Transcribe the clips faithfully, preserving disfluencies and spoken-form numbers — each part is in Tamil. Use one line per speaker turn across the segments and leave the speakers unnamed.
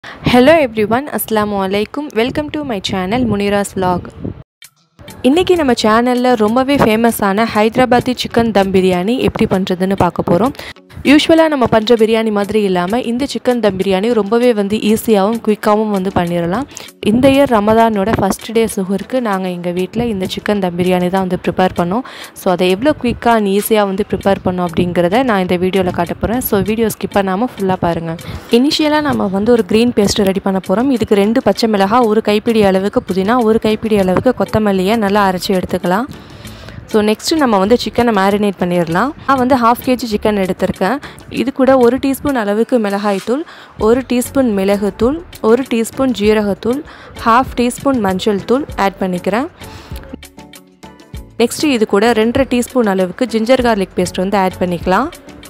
Hello everyone, Assalamu alaikum. Welcome to my channel Munira's vlog. இன்னைக்கு நம்ம சேனல்ல ரொம்பவே ஃபேமஸான ஹைதராபாத்தி சிக்கன் தம் பிரியாணி எப்படி பண்றதுன்னு பார்க்க போறோம். யூசுவலா நம்ம பண்ற பிரியாணி மாதிரி இல்லாம இந்த சிக்கன் தம் பிரியாணி ரொம்பவே வந்து ஈஸியாவும் குயிக்காவும் வந்து பண்ணிரலாம். இந்த இயர் ரமதானோட ஃபர்ஸ்ட் டே சுஹருக்கு நாங்க எங்க வீட்ல இந்த சிக்கன் தம் பிரியாணி தான் வந்து prepare பண்ணோம். சோ அதை எவ்வளவு குயிக்கா and ஈஸியா வந்து prepare பண்ணோம் அப்படிங்கறதை நான் இந்த வீடியோல காட்ட போறேன். சோ வீடியோ ஸ்கிப் பண்ணாம ஃபுல்லா பாருங்க. இனிஷியலா நம்ம வந்து ஒரு green paste ரெடி பண்ண போறோம். இதுக்கு ரெண்டு பச்சை மிளகாய், ஒரு கைப்பிடி அளவுக்கு புதினா, ஒரு கைப்பிடி அளவுக்கு கொத்தமல்லியை நல்லா அரைச்சு எடுத்துக்கலாம். ஸோ நெக்ஸ்ட்டு நம்ம வந்து சிக்கனை மேரினேட் பண்ணிடலாம். நான் வந்து ஹாஃப் கேஜி சிக்கன் எடுத்திருக்கேன். இது கூட ஒரு டீஸ்பூன் அளவுக்கு மிளகாய்த்தூள், ஒரு டீஸ்பூன் மிளகுத்தூள், ஒரு டீஸ்பூன் ஜீரகத்தூள், ஹாஃப் டீஸ்பூன் மஞ்சள் தூள் ஆட் பண்ணிக்கிறேன். நெக்ஸ்ட்டு இது கூட ரெண்டரை டீஸ்பூன் அளவுக்கு ஜிஞ்சர் கார்லிக் பேஸ்ட் வந்து ஆட் பண்ணிக்கலாம்.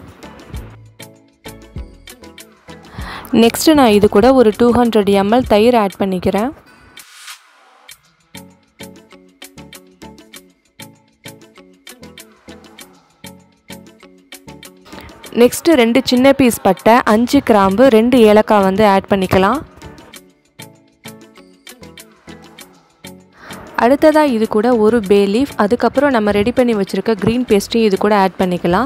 நெக்ஸ்ட்டு நான் இது கூட ஒரு டூ ஹண்ட்ரட் எம்எல் தயிர் ஆட் பண்ணிக்கிறேன். நெக்ஸ்ட்டு ரெண்டு சின்ன பீஸ் பட்டை, அஞ்சு கிராம்பு, ரெண்டு ஏலக்காய் வந்து ஆட் பண்ணிக்கலாம். அடுத்ததாக இது கூட ஒரு பே லீஃப், அதுக்கப்புறம் நம்ம ரெடி பண்ணி வச்சுருக்க க்ரீன் பேஸ்ட்டையும் இது கூட ஆட் பண்ணிக்கலாம்.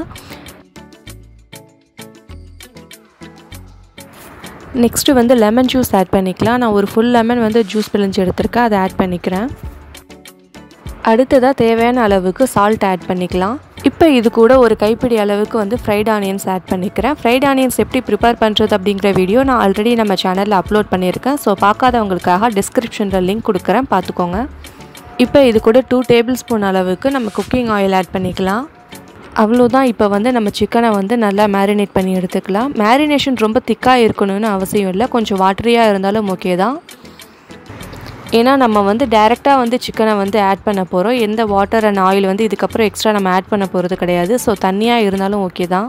நெக்ஸ்ட்டு வந்து லெமன் ஜூஸ் ஆட் பண்ணிக்கலாம். நான் ஒரு ஃபுல் லெமன் வந்து ஜூஸ் பிழிஞ்சு எடுத்துருக்கேன், அதை ஆட் பண்ணிக்கிறேன். அடுத்ததாக தேவையான அளவுக்கு சால்ட் ஆட் பண்ணிக்கலாம். இப்போ இது கூட ஒரு கைப்பிடி அளவுக்கு வந்து ஃப்ரைட் ஆனியன்ஸ் ஆட் பண்ணிக்கிறேன். ஃப்ரைட் ஆனியன்ஸ் எப்படி ப்ரிப்பேர் பண்ணுறது அப்படிங்கிற வீடியோ நான் ஆல்ரெடி நம்ம சேனலில் அப்லோட் பண்ணியிருக்கேன். ஸோ பார்க்காதவங்களுக்காக டிஸ்கிரிப்ஷனில் லிங்க் கொடுக்குறேன், பார்த்துக்கோங்க. இப்போ இது கூட டூ டேபிள் ஸ்பூன் அளவுக்கு நம்ம குக்கிங் ஆயில் ஆட் பண்ணிக்கலாம். அவ்வளோதான். இப்போ வந்து நம்ம சிக்கனை வந்து நல்லா மேரினேட் பண்ணி எடுத்துக்கலாம். மேரினேஷன் ரொம்ப திக்காக இருக்கணும்னு அவசியம் இல்லை, கொஞ்சம் வாட்டரியாக இருந்தாலும் ஓகே தான். ஏன்னா நம்ம வந்து டைரெக்டாக வந்து சிக்கனை வந்து ஆட் பண்ண போகிறோம். எந்த வாட்டர் அண்ட் ஆயில் வந்து இதுக்கப்புறம் எக்ஸ்ட்ரா நம்ம ஆட் பண்ண போகிறது கிடையாது. ஸோ தண்ணியாக இருந்தாலும் ஓகே தான்.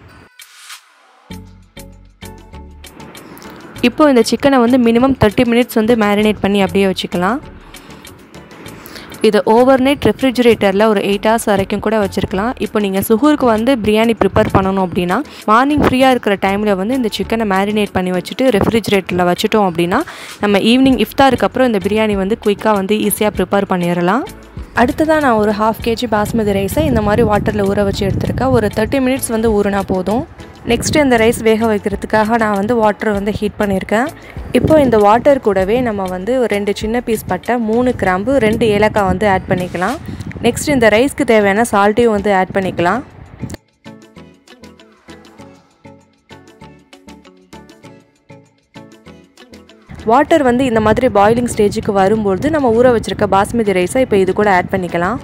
இப்போ இந்த சிக்கனை வந்து மினிமம் தேர்ட்டி மினிட்ஸ் வந்து மேரினேட் பண்ணி அப்படியே வச்சுக்கலாம். இதை ஓவர் நைட் ரெஃப்ரிஜிரேட்டரில் ஒரு எயிட் ஹவர்ஸ் வரைக்கும் கூட வச்சுருக்கலாம். இப்போ நீங்கள் சுகூருக்கு வந்து பிரியாணி ப்ரிப்பேர் பண்ணணும் அப்படின்னா மார்னிங் ஃப்ரீயாக இருக்கிற டைமில் வந்து இந்த சிக்கனை மேரினேட் பண்ணி வச்சுட்டு ரெஃப்ரிஜிரேட்டரில் வச்சுட்டோம் அப்படின்னா நம்ம ஈவினிங் இஃப்தாருக்கு அப்புறம் இந்த பிரியாணி வந்து குயிக்காக வந்து ஈஸியாக ப்ரிப்பேர் பண்ணிடலாம். அடுத்ததாக நான் ஒரு ஹாஃப் கேஜி பாஸ்மதி ரைஸை இந்த மாதிரி வாட்டரில் ஊற வச்சு எடுத்துருக்கேன். ஒரு தேர்ட்டி மினிட்ஸ் வந்து ஊறினா போதும். நெக்ஸ்ட்டு இந்த ரைஸ் வேக வைக்கிறதுக்காக நான் வந்து வாட்டர் வந்து ஹீட் பண்ணியிருக்கேன். இப்போ இந்த வாட்டர் கூடவே நம்ம வந்து ரெண்டு சின்ன பீஸ் பட்டை, மூணு கிராம்பு, ரெண்டு ஏலக்காய் வந்து ஆட் பண்ணிக்கலாம். நெக்ஸ்ட் இந்த ரைஸ்க்கு தேவையான சால்ட்டையும் வந்து ஆட் பண்ணிக்கலாம். வாட்டர் வந்து இந்த மாதிரி பாயிலிங் ஸ்டேஜுக்கு வரும்போது நம்ம ஊற வச்சுருக்க பாஸ்மதி ரைஸை இப்போ இது கூட ஆட் பண்ணிக்கலாம்.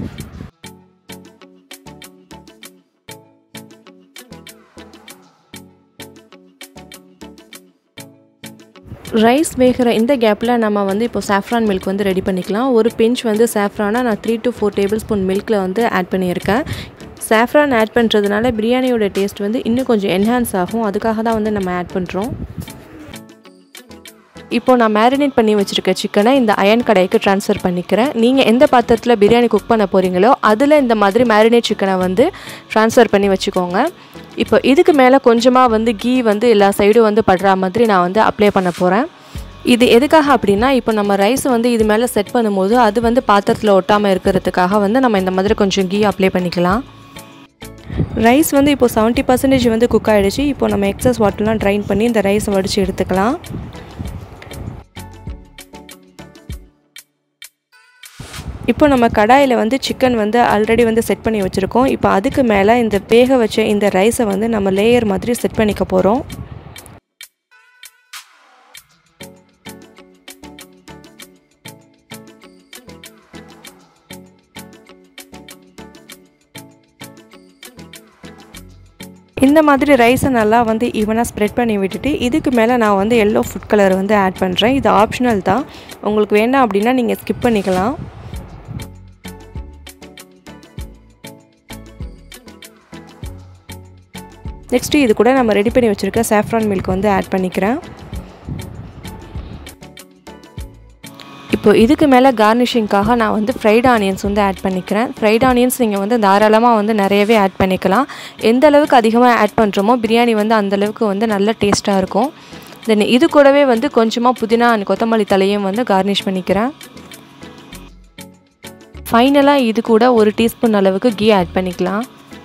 ரைஸ் வேகிற இந்த கேப்பில் நம்ம வந்து இப்போ சாஃப்ரான் மில்க் வந்து ரெடி பண்ணிக்கலாம். ஒரு பிஞ்ச் வந்து சாஃப்ரானாக நான் three to four tablespoon மில்கில் வந்து ஆட் பண்ணியிருக்கேன். சாஃப்ரான் ஆட் பண்ணுறதுனால பிரியாணியோட டேஸ்ட் வந்து இன்னும் கொஞ்சம் என்ஹான்ஸ் ஆகும். அதுக்காக தான் வந்து நம்ம ஆட் பண்ணுறோம். இப்போது நான் மேரினேட் பண்ணி வச்சுருக்க சிக்கனை இந்த அயன் கடாய்க்கு ட்ரான்ஸ்ஃபர் பண்ணிக்கிறேன். நீங்கள் எந்த பாத்திரத்தில் பிரியாணி குக் பண்ண போகிறீங்களோ அதில் இந்த மாதிரி மேரினேட் சிக்கனை வந்து ட்ரான்ஸ்ஃபர் பண்ணி வச்சுக்கோங்க. இப்போ இதுக்கு மேலே கொஞ்சமாக வந்து கீ வந்து எல்லா சைடும் வந்து படுற மாதிரி நான் வந்து அப்ளை பண்ண போகிறேன். இது எதுக்காக அப்படின்னா இப்போ நம்ம ரைஸை வந்து இது மேலே செட் பண்ணும்போது அது வந்து பாத்திரத்தில் ஒட்டாமல் இருக்கிறதுக்காக வந்து நம்ம இந்த மாதிரி கொஞ்சம் கீ அப்ளை பண்ணிக்கலாம். ரைஸ் வந்து இப்போ செவன்ட்டி பர்சன்டேஜ் வந்து குக் ஆகிடுச்சு. இப்போ நம்ம எக்ஸஸ் வாட்டர்லாம் ட்ரைன் பண்ணி இந்த ரைஸை வடித்து எடுத்துக்கலாம். இப்போ நம்ம கடாயில் வந்து சிக்கன் வந்து ஆல்ரெடி வந்து செட் பண்ணி வச்சுருக்கோம். இப்போ அதுக்கு மேலே இந்த வேக வச்ச இந்த ரைஸை வந்து நம்ம லேயர் மாதிரி செட் பண்ணிக்க போகிறோம். இந்த மாதிரி ரைஸை நல்லா வந்து ஈவனாக ஸ்ப்ரெட் பண்ணி விட்டுட்டு இதுக்கு மேலே நான் வந்து எல்லோ ஃபுட் கலர் வந்து ஆட் பண்ணுறேன். இது ஆப்ஷனல் தான், உங்களுக்கு வேண்டாம் அப்படின்னா நீங்கள் ஸ்கிப் பண்ணிக்கலாம். நெக்ஸ்ட்டு இது கூட நம்ம ரெடி பண்ணி வச்சுருக்க சாஃப்ரான் மில்க் வந்து ஆட் பண்ணிக்கிறேன். இப்போ இதுக்கு மேலே கார்னிஷிங்காக நான் வந்து ஃப்ரைட் ஆனியன்ஸ் வந்து ஆட் பண்ணிக்கிறேன். ஃப்ரைட் ஆனியன்ஸ் நீங்கள் வந்து தாராளமாக வந்து நிறையவே ஆட் பண்ணிக்கலாம். எந்த அளவுக்கு அதிகமாக ஆட் பண்ணுறோமோ பிரியாணி வந்து அந்தளவுக்கு வந்து நல்ல டேஸ்ட்டாக இருக்கும். தென் இது கூடவே வந்து கொஞ்சமாக புதினா அண்ட் கொத்தமல்லி தலையும் வந்து கார்னிஷ் பண்ணிக்கிறேன். ஃபைனலாக இது கூட ஒரு டீஸ்பூன் அளவுக்கு கீ ஆட் பண்ணிக்கலாம்.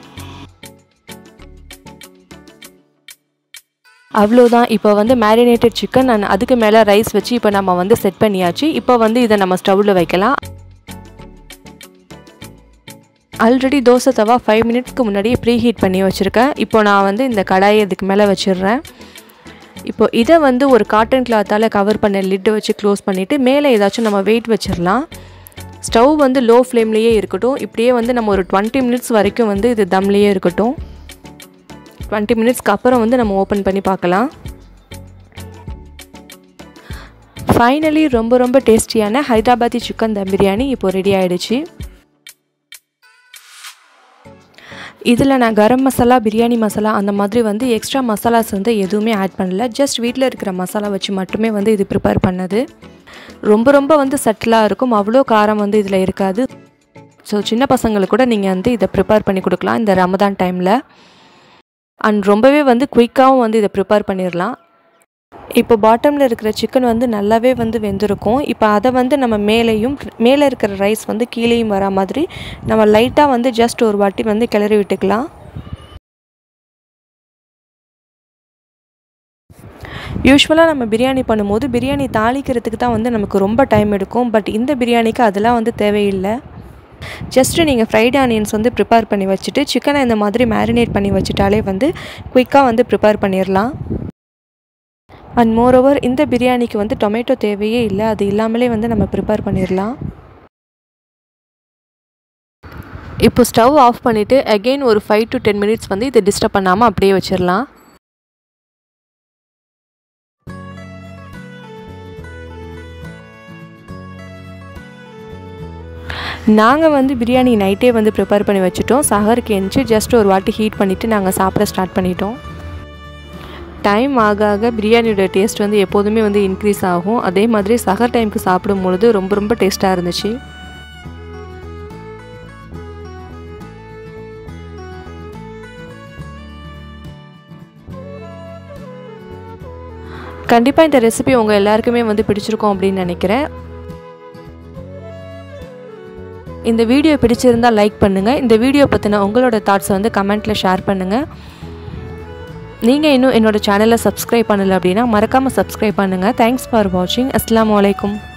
அவ்வளோதான். இப்போ வந்து மேரினேட்டட் சிக்கன் அண்ட் அதுக்கு மேலே ரைஸ் வச்சு இப்போ நம்ம வந்து செட் பண்ணியாச்சு. இப்போ வந்து இதை நம்ம ஸ்டவ்வில் வைக்கலாம். ஆல்ரெடி தோசை தவா ஃபைவ் மினிட்ஸ்க்கு முன்னாடியே ப்ரீ ஹீட் பண்ணி வச்சுருக்கேன். இப்போ நான் வந்து இந்த கடாயை இதுக்கு மேலே வச்சிடுறேன். இப்போ இதை வந்து ஒரு காட்டன் கிளாத்தால் கவர் பண்ண லிட்டை வச்சு க்ளோஸ் பண்ணிவிட்டு மேலே ஏதாச்சும் நம்ம வெயிட் வச்சிடலாம். ஸ்டவ் வந்து லோ ஃப்ளேம்லேயே இருக்கட்டும். இப்படியே வந்து நம்ம ஒரு டுவெண்ட்டி மினிட்ஸ் வரைக்கும் வந்து இது தம்லேயே இருக்கட்டும். டுவெண்ட்டி மினிட்ஸ்க்கு அப்புறம் வந்து நம்ம ஓப்பன் பண்ணி பார்க்கலாம். ஃபைனலி ரொம்ப ரொம்ப டேஸ்டியான ஹைதராபாத்தி சிக்கன் தம் பிரியாணி இப்போ ரெடி ஆகிடுச்சு. இதில் நான் கரம் மசாலா, பிரியாணி மசாலா அந்த மாதிரி வந்து எக்ஸ்ட்ரா மசாலாஸ் வந்து எதுவுமே ஆட் பண்ணல. ஜஸ்ட் வீட்டில் இருக்கிற மசாலா வச்சு மட்டுமே வந்து இது ப்ரிப்பேர் பண்ணது. ரொம்ப ரொம்ப வந்து சட்டிலாக இருக்கும். அவ்வளோ காரம் வந்து இதில் இருக்காது. ஸோ சின்ன பசங்களுக்கு கூட நீங்கள் வந்து இதை ப்ரிப்பேர் பண்ணி கொடுக்கலாம் இந்த ரமதான் டைமில். அண்ட் ரொம்பவே வந்து குயிக்காகவும் வந்து இதை ப்ரிப்பேர் பண்ணிடலாம். இப்போ பாட்டமில் இருக்கிற சிக்கன் வந்து நல்லாவே வந்து வெந்திருக்கும். இப்போ அதை வந்து நம்ம மேலேயும் மேலே இருக்கிற ரைஸ் வந்து கீழேயும் வரா மாதிரி நம்ம லைட்டாக வந்து ஜஸ்ட் ஒரு வாட்டி வந்து கிளறி விட்டுக்கலாம். யூஸ்வலாக நம்ம பிரியாணி பண்ணும்போது பிரியாணி தாளிக்கிறதுக்கு தான் வந்து நமக்கு ரொம்ப டைம் எடுக்கும். பட் இந்த பிரியாணிக்கு அதெல்லாம் வந்து தேவையில்லை. ஜஸ்ட்டு நீங்கள் ஃப்ரைட் ஆனியன்ஸ் வந்து ப்ரிப்பேர் பண்ணி வச்சுட்டு சிக்கனை இந்த மாதிரி மேரினேட் பண்ணி வச்சுட்டாலே வந்து குயிக்காக வந்து ப்ரிப்பேர் பண்ணிடலாம். அண்ட் மோரோவர் இந்த பிரியாணிக்கு வந்து டொமேட்டோ தேவையே இல்லை. அது இல்லாமலே வந்து நம்ம ப்ரிப்பேர் பண்ணிடலாம். இப்போ ஸ்டவ் ஆஃப் பண்ணிவிட்டு அகெயின் ஒரு ஃபைவ் டு டென் மினிட்ஸ் வந்து இதை டிஸ்டர்ப் பண்ணாமல் அப்படியே வச்சிடலாம். நாங்கள் வந்து பிரியாணி நைட்டே வந்து ப்ரிப்பேர் பண்ணி வச்சுட்டோம். சஹருக்கு எந்திச்சு ஜஸ்ட் ஒரு வாட்டி ஹீட் பண்ணிவிட்டு நாங்கள் சாப்பிட ஸ்டார்ட் பண்ணிட்டோம். டைம் ஆக ஆக பிரியாணியோட டேஸ்ட் வந்து எப்போதுமே வந்து இன்க்ரீஸ் ஆகும். அதே மாதிரி சஹர் டைமுக்கு சாப்பிடும் பொழுது ரொம்ப ரொம்ப டேஸ்ட்டாக இருந்துச்சு. கண்டிப்பாக இந்த ரெசிபி உங்கள் எல்லாருக்குமே வந்து பிடிச்சிருக்கும் அப்படின்னு நினைக்கிறேன். இந்த வீடியோ பிடிச்சிருந்தால் லைக் பண்ணுங்கள். இந்த வீடியோ பற்றின உங்களோட தாட்ஸை வந்து கமெண்ட்டில் ஷேர் பண்ணுங்கள். நீங்கள் இன்னும் என்னோட சேனலை சப்ஸ்கிரைப் பண்ணலை அப்படின்னா மறக்காமல் சப்ஸ்கிரைப் பண்ணுங்கள். தேங்க்ஸ் ஃபார் வாட்சிங். அஸ்ஸலாமு அலைக்கும்.